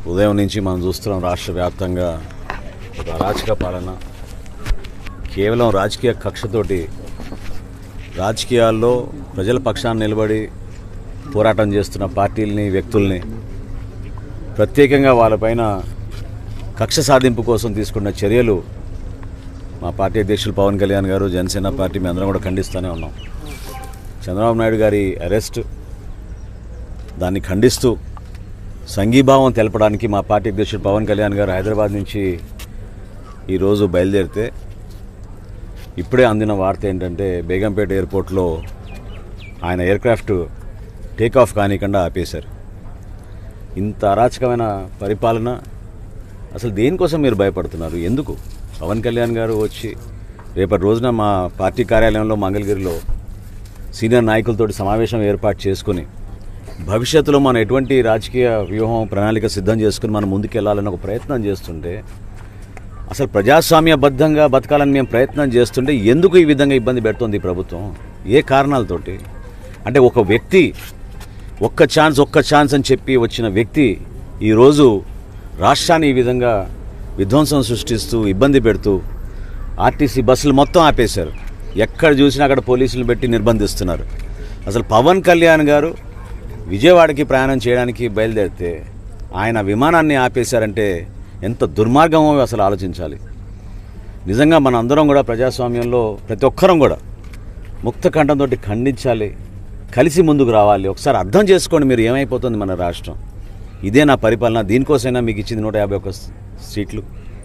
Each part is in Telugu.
ఉదయం నుంచి మనం చూస్తున్నాం రాష్ట్ర వ్యాప్తంగా ఒక అరాచక పాలన, కేవలం రాజకీయ కక్షతోటి రాజకీయాల్లో ప్రజల పక్షాన్ని నిలబడి పోరాటం చేస్తున్న పార్టీలని, వ్యక్తుల్ని ప్రత్యేకంగా వాళ్ళపైన కక్ష సాధింపు కోసం తీసుకున్న చర్యలు మా పార్టీ అధ్యక్షులు పవన్ కళ్యాణ్ గారు, జనసేన పార్టీ మేము అందరం కూడా ఖండిస్తూనే ఉన్నాం. చంద్రబాబు నాయుడు గారి అరెస్ట్ దాన్ని ఖండిస్తూ సంఘీభావం తెలపడానికి మా పార్టీ అధ్యక్షుడు పవన్ కళ్యాణ్ గారు హైదరాబాద్ నుంచి ఈరోజు బయలుదేరితే ఇప్పుడే అందిన వార్త ఏంటంటే బేగంపేట ఎయిర్పోర్ట్లో ఆయన ఎయిర్క్రాఫ్ట్ టేకాఫ్ కానికుండా ఆపేశారు. ఇంత అరాచకమైన పరిపాలన, అసలు దేనికోసం మీరు భయపడుతున్నారు? ఎందుకు? పవన్ కళ్యాణ్ గారు వచ్చి రేపటి రోజున మా పార్టీ కార్యాలయంలో మంగళగిరిలో సీనియర్ నాయకులతో సమావేశం ఏర్పాటు చేసుకుని భవిష్యత్తులో మనం ఎటువంటి రాజకీయ వ్యూహం, ప్రణాళిక సిద్ధం చేసుకుని మనం ముందుకెళ్లాలని ఒక ప్రయత్నం చేస్తుంటే, అసలు ప్రజాస్వామ్యబద్ధంగా బతకాలని మేము ప్రయత్నం చేస్తుంటే ఎందుకు ఈ విధంగా ఇబ్బంది పెడుతోంది ఈ ప్రభుత్వం? ఏ కారణాలతోటి? అంటే ఒక వ్యక్తి ఒక్క ఛాన్స్ అని చెప్పి వచ్చిన వ్యక్తి ఈరోజు రాష్ట్రాన్ని ఈ విధంగా విధ్వంసం సృష్టిస్తూ ఇబ్బంది పెడుతూ ఆర్టీసీ బస్సులు మొత్తం ఆపేశారు. ఎక్కడ చూసినా అక్కడ పోలీసులు పెట్టి నిర్బంధిస్తున్నారు. అసలు పవన్ కళ్యాణ్ గారు విజయవాడకి ప్రయాణం చేయడానికి బయలుదేరితే ఆయన విమానాన్ని ఆపేశారంటే ఎంత దుర్మార్గమో అసలు ఆలోచించాలి. నిజంగా మన అందరం కూడా ప్రజాస్వామ్యంలో ప్రతి ఒక్కరం కూడా ముక్త కంఠంతో ఖండించాలి, కలిసి ముందుకు రావాలి. ఒకసారి అర్థం చేసుకోండి మీరు ఏమైపోతుంది మన రాష్ట్రం. ఇదే నా పరిపాలన, దీనికోసమైనా మీకు ఇచ్చింది 151 సీట్లు.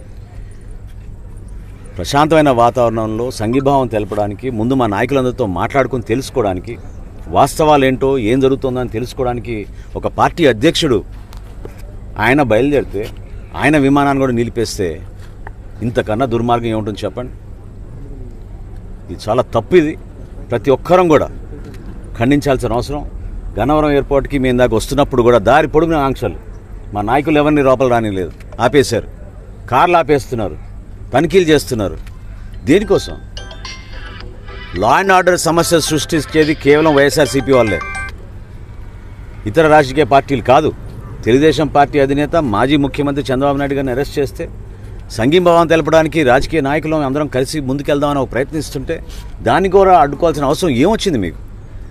ప్రశాంతమైన వాతావరణంలో సంఘీభావం తెలపడానికి, ముందు మా నాయకులందరితో మాట్లాడుకుని తెలుసుకోవడానికి, వాస్తవాలు ఏంటో ఏం జరుగుతుందని తెలుసుకోవడానికి ఒక పార్టీ అధ్యక్షుడు ఆయన బయలుదేరితే ఆయన విమానాన్ని కూడా నిలిపేస్తే ఇంతకన్నా దుర్మార్గం ఏముంటుంది చెప్పండి? ఇది చాలా తప్పు. ఇది ప్రతి ఒక్కరం కూడా ఖండించాల్సిన అవసరం. గన్నవరం ఎయిర్పోర్ట్కి మేము దాకా వస్తున్నప్పుడు కూడా దారి పొడుగున ఆంక్షలు, మా నాయకులు ఎవరిని లోపల రానిలేదు, ఆపేశారు. కార్లు ఆపేస్తున్నారు, తనిఖీలు చేస్తున్నారు. దేనికోసం? లా అండ్ ఆర్డర్ సమస్య సృష్టించేది కేవలం వైఎస్ఆర్సీపీ వాళ్ళే, ఇతర రాజకీయ పార్టీలు కాదు. తెలుగుదేశం పార్టీ అధినేత మాజీ ముఖ్యమంత్రి చంద్రబాబు నాయుడు గారిని అరెస్ట్ చేస్తే సంఘీభావం తెలపడానికి రాజకీయ నాయకులు అందరం కలిసి ముందుకెళ్దామని ఒక ప్రయత్నిస్తుంటే దాన్ని కూడా అడ్డుకోవాల్సిన అవసరం ఏమొచ్చింది మీకు?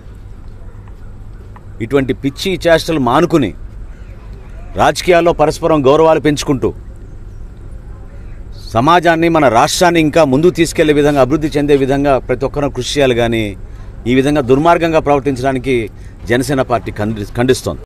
ఇటువంటి పిచ్చి చేష్టలు మానుకుని రాజకీయాల్లో పరస్పరం గౌరవాలు పెంచుకుంటూ సమాజాన్ని, మన రాష్ట్రాన్ని ఇంకా ముందుకు తీసుకెళ్లే విధంగా, అభివృద్ధి చెందే విధంగా ప్రతి ఒక్కరూ కృషి చేయాలి. కానీ ఈ విధంగా దుర్మార్గంగా ప్రవర్తించడానికి జనసేన పార్టీ ఖండిస్తోంది.